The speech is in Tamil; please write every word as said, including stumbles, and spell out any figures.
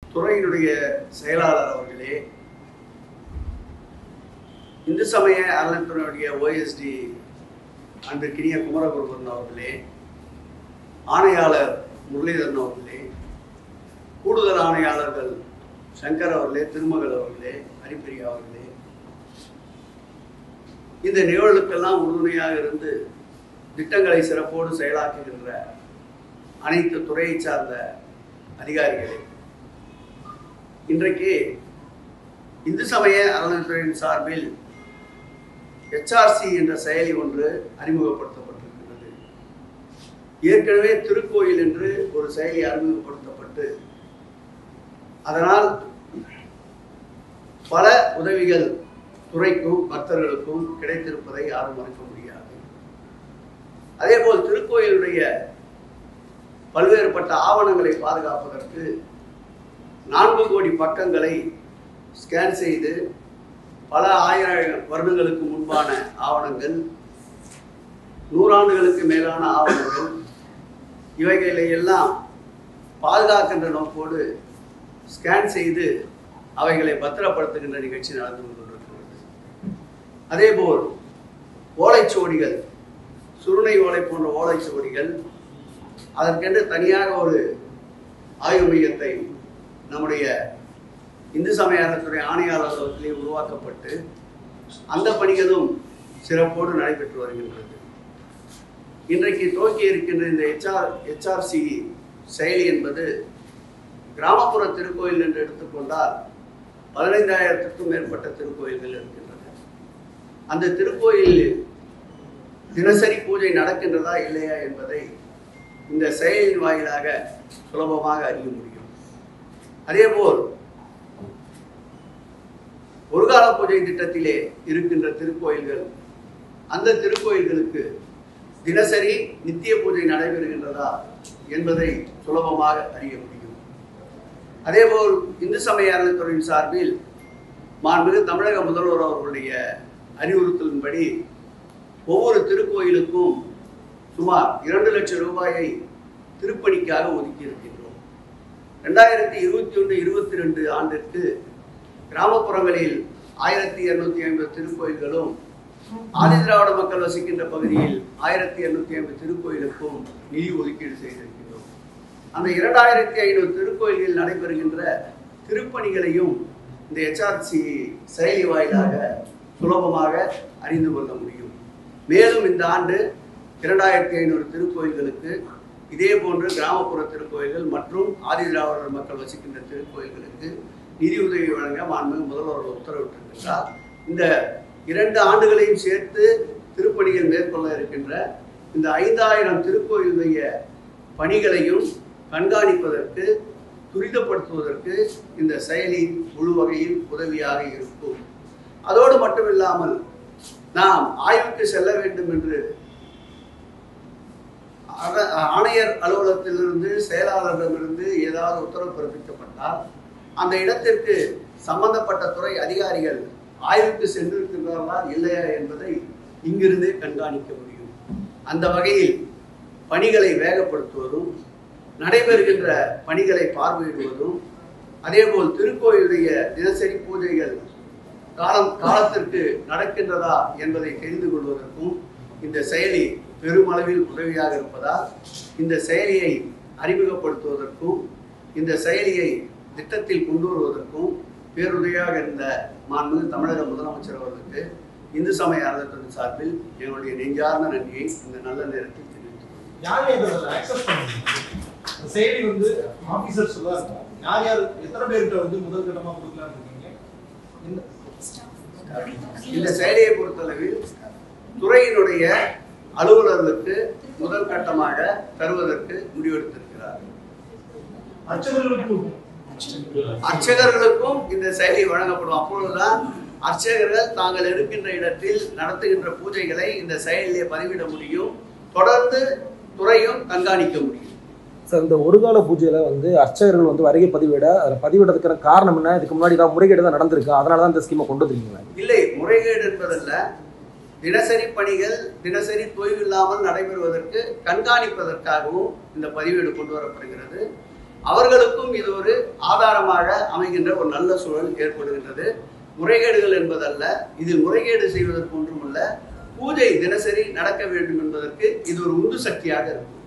துறையினுடைய செயலாளர் அவர்களே, இந்து சமய அறநிலையத்துறையுடைய ஓஎஸ்டி அன்பிற்கினிய குமரகுருபரன் அவர்களே, ஆணையாளர் முரளிதரன் அவர்களே, கூடுதல் ஆணையாளர்கள் சங்கர் அவர்களே, திருமகள் அவர்களே, ஹரிப்பிரியா அவர்களே, இந்த நிகழ்வுக்கெல்லாம் உறுதுணையாக இருந்து திட்டங்களை சிறப்போடு செயலாக்குகின்ற அனைத்து துறையை சார்ந்த அதிகாரிகளே, இன்றைக்கு இந்து சமய அறநிலையத்துறையின் சார்பில் H R C என்ற செயலி ஒன்று அறிமுகப்படுத்தப்பட்டிருக்கிறது. ஏற்கனவே திருக்கோயில் என்று ஒரு செயலி அறிமுகப்படுத்தப்பட்டு அதனால் பல உதவிகள் துறைக்கும் பக்தர்களுக்கும் கிடைத்திருப்பதை யாரும் மறுக்க முடியாது. அதேபோல் திருக்கோயிலுடைய பல்வேறுபட்ட ஆவணங்களை பாதுகாப்பதற்கு நான்கு கோடி பக்கங்களை ஸ்கேன் செய்து பல ஆயிரம் வருடங்களுக்கு முன்பான ஆவணங்கள், நூறாண்டுகளுக்கு மேலான ஆவணங்கள், இவைகளை எல்லாம் பாதுகாக்கின்ற நோக்கோடு ஸ்கேன் செய்து அவைகளை பத்திரப்படுத்துகின்ற நிகழ்ச்சி நடந்து கொண்டிருக்கிறது. அதேபோல் ஓலைச்சுவடிகள், சுருணை ஓலை போன்ற ஓலைச்சுவடிகள், அதற்கென்று தனியாக ஒரு ஆய்வு மையத்தை நம்முடைய இந்து சமய அறநிலையத்துறை ஆணையாளர்களே உருவாக்கப்பட்டு அந்த பணிகளும் சிறப்போடு நடைபெற்று வருகின்றது. இன்றைக்கு துவக்கி இருக்கின்ற இந்த ஹெச்ஆர் ஹெச்ஆர்சி செயலி என்பது கிராமப்புற திருக்கோயில் என்று எடுத்துக்கொண்டால் பதினைந்தாயிரத்திற்கும் மேற்பட்ட திருக்கோயில்கள் இருக்கின்றன. அந்த திருக்கோயிலில் தினசரி பூஜை நடக்கின்றதா இல்லையா என்பதை இந்த செயலின் வாயிலாக சுலபமாக அறிய முடியும். அதேபோல் ஒரு கால பூஜை திட்டத்திலே இருக்கின்ற திருக்கோயில்கள், அந்த திருக்கோயில்களுக்கு தினசரி நித்திய பூஜை நடைபெறுகின்றதா என்பதை சுலபமாக அறிய முடியும். அதேபோல் இந்து சமய அறநிலையத்துறையின் சார்பில் மாண்புமிகு தமிழக முதல்வர் அவர்களுடைய அறிவுறுத்தலின்படி ஒவ்வொரு திருக்கோயிலுக்கும் சுமார் இரண்டு லட்சம் ரூபாயை திருப்பணிக்காக ஒதுக்கி இருக்கின்றோம். ரெண்டாயிரத்தி இருபத்தி ஒன்று இருபத்தி ரெண்டு ஆண்டிற்கு கிராமப்புறங்களில் ஆயிரத்தி இருநூத்தி ஐம்பது திருக்கோயில்களும் ஆதி திராவிட மக்கள் வசிக்கின்ற பகுதியில் ஆயிரத்தி இருநூத்தி ஐம்பது திருக்கோயிலுக்கும் நிதி ஒதுக்கீடு செய்திருக்கின்றோம். அந்த இரண்டாயிரத்தி ஐநூறு திருக்கோயில்களில் நடைபெறுகின்ற திருப்பணிகளையும் இந்த H R C செயலி வாயிலாக சுலபமாக அறிந்து கொள்ள முடியும். மேலும் இந்த ஆண்டு இரண்டாயிரத்தி ஐநூறு திருக்கோயில்களுக்கு இதே போன்று கிராமப்புற திருக்கோயில்கள் மற்றும் ஆதி திராவிடர் மக்கள் வசிக்கின்ற திருக்கோயில்களுக்கு நிதியுதவி வழங்க மாண்புமிகு முதல்வர் உத்தரவிட்டிருக்கின்றார். இந்த இரண்டு ஆண்டுகளையும் சேர்த்து திருப்பணிகள் மேற்கொள்ள இருக்கின்ற இந்த ஐந்தாயிரம் திருக்கோயிலுடைய பணிகளையும் கண்காணிப்பதற்கு, துரிதப்படுத்துவதற்கு இந்த செயலி முழு வகையில் உதவியாக இருக்கும். அதோடு மட்டுமில்லாமல் நாம் ஆய்வுக்கு செல்ல வேண்டும் என்று ஆணையர் அலுவலகத்திலிருந்து செயலாளரிடமிருந்து ஏதாவது உத்தரவு பிறப்பிக்கப்பட்டால் அந்த இடத்திற்கு சம்பந்தப்பட்ட துறை அதிகாரிகள் ஆய்வுக்கு சென்றிருக்கிறார்களா இல்லையா என்பதை இங்கிருந்தே கண்காணிக்க முடியும். அந்த வகையில் பணிகளை வேகப்படுத்துவதும், நடைபெறுகின்ற பணிகளை பார்வையிடுவதும், அதேபோல் திருக்கோயிலுடைய தினசரி பூஜைகள் காலம் காலத்திற்கு நடக்கின்றதா என்பதை தெரிந்து கொள்வதற்கும் இந்த செயலி பெருமளவில் உதவியாக இருப்பதால் இந்த செயலியை அறிமுகப்படுத்துவதற்கும் இந்த செயலியை திட்டத்தில் கொண்டு வருவதற்கும் பேருதவியாக இருந்த மாண்புமிகு தமிழக முதலமைச்சர் அவர்களுக்கு இந்து சமய அறநிலையத்துறை சார்பில் எங்களுடைய நெஞ்சார்ந்த நன்றியை இந்த நல்ல நேரத்தில் தெரிவித்துக் இந்த செயலியை பொறுத்தளவில் துறையினுடைய அலுவலர்களுக்கு முதல் கட்டமாக தருவதற்கு முடிவெடுத்திருக்கிறார். அர்ச்சகர்களுக்கும் இந்த செயலி வழங்கப்படும். அப்பொழுதுதான் அர்ச்சகர்கள் தாங்கள் இருக்கின்ற இடத்தில் நடத்துகின்ற பூஜைகளை இந்த செயலிலே பதிவிட முடியும். தொடர்ந்து துறையும் கண்காணிக்க முடியும். சார், இந்த ஒரு கால பூஜையில வந்து அர்ச்சகர்கள் வந்து வருகை பதிவிட அதில் பதிவிடுறதுக்கான காரணம் என்ன? இதுக்கு முன்னாடி தான் முறைகேடு தான் நடந்திருக்கு, அதனால தான் இந்த ஸ்கீமை கொண்டு வந்துருக்கீங்களா? இல்லை, முறைகேடு என்பதல்ல. தினசரி பணிகள் தினசரி தொய்வு இல்லாமல் நடைபெறுவதற்கு கண்காணிப்பதற்காகவும் இந்த பதிவேடு கொண்டு வரப்படுகிறது. அவர்களுக்கும் இது ஒரு ஆதாரமாக அமைகின்ற ஒரு நல்ல சூழல் ஏற்படுகின்றது. முறைகேடுகள் என்பதல்ல, இதில் முறைகேடு செய்வதற்கு ஒன்றுமல்ல, பூஜை தினசரி நடக்க வேண்டும் என்பதற்கு இது ஒரு உந்து சக்தியாக இருக்கும்.